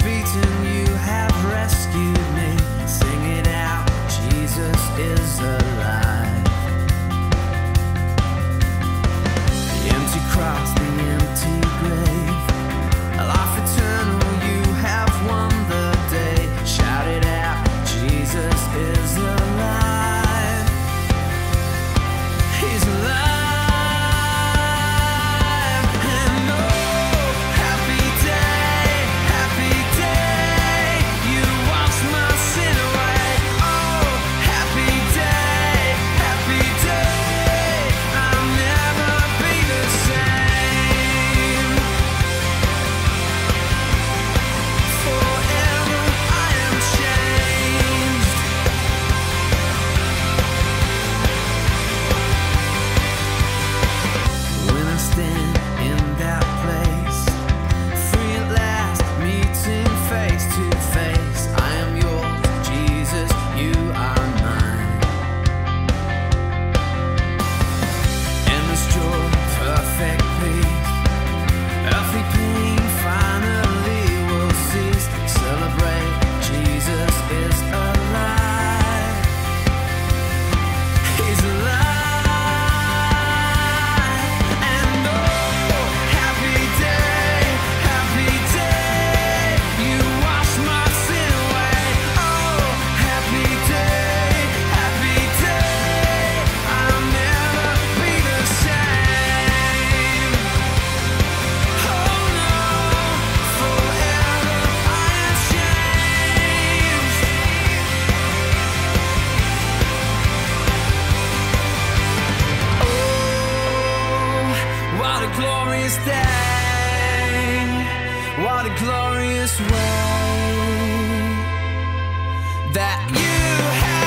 beaten, you have rescued me. Sing it out, Jesus is alive. The empty cross, the empty grave, a life eternal, you have won the day. Shout it out, Jesus is alive. He's alive. Glorious day, what a glorious way that you have.